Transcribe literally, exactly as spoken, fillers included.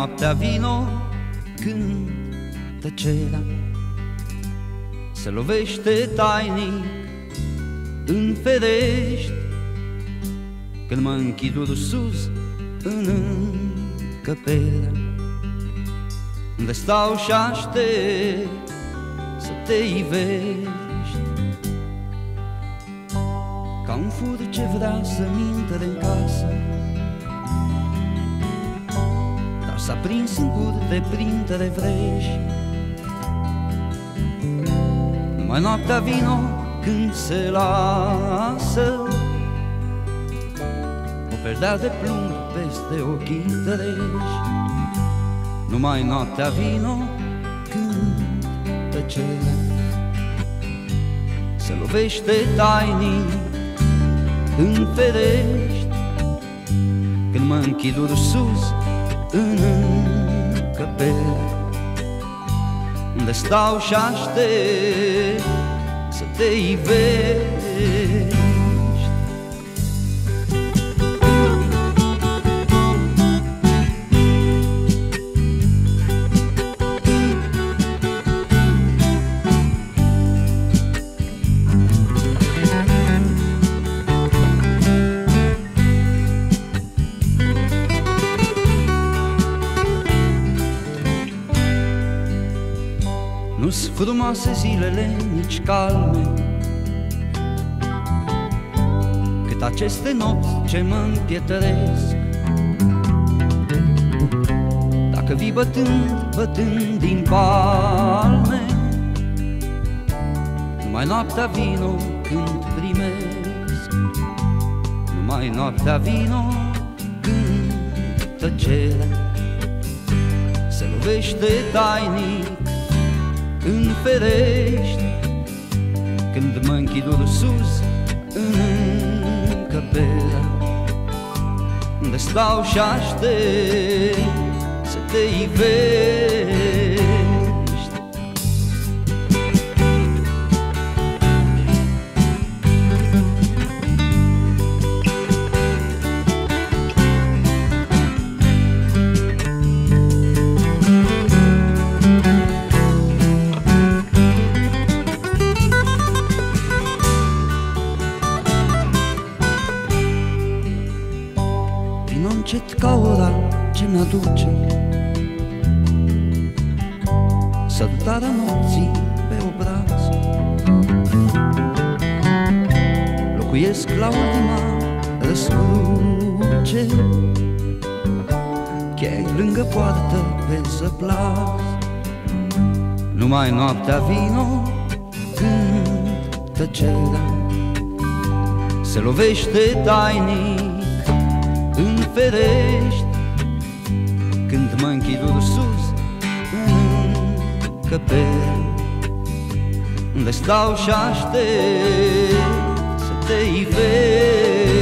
noaptea vino când tăcerea se lovește tainic în ferești, când mă închid sus în încăperea unde stau și aștept să te ivești, ca un fur ce vrea să-mi intre în casă, dar s-a prins singur de printre vreși. Numai noaptea vino când se lasă o perdea de plumb peste ochii treji. Numai noaptea vino când tăcerea se lovește tainic în ferești, când mă închid sus în încăperea unde stau și aștept să te ivești. Nu-s frumoase zilele, nici calme, cât aceste nopți ce mă împietresc. Dacă vii bătând, bătând din palme, numai noaptea vino când primesc. Numai noaptea vino când tăcerea se lovește tainic în ferești, când mă închid sus în încăperea unde stau și aștept să te ivești. Vino încet ca ora ce mi-aduce sărutarea nopții pe obraz. Locuiesc la ultima răscruce, chiar lângă poartă pe zăplas. Numai noaptea vino când tăcerea se lovește tainic în ferești, când mă închid sus în încăperea unde stau și aștept să te ivești.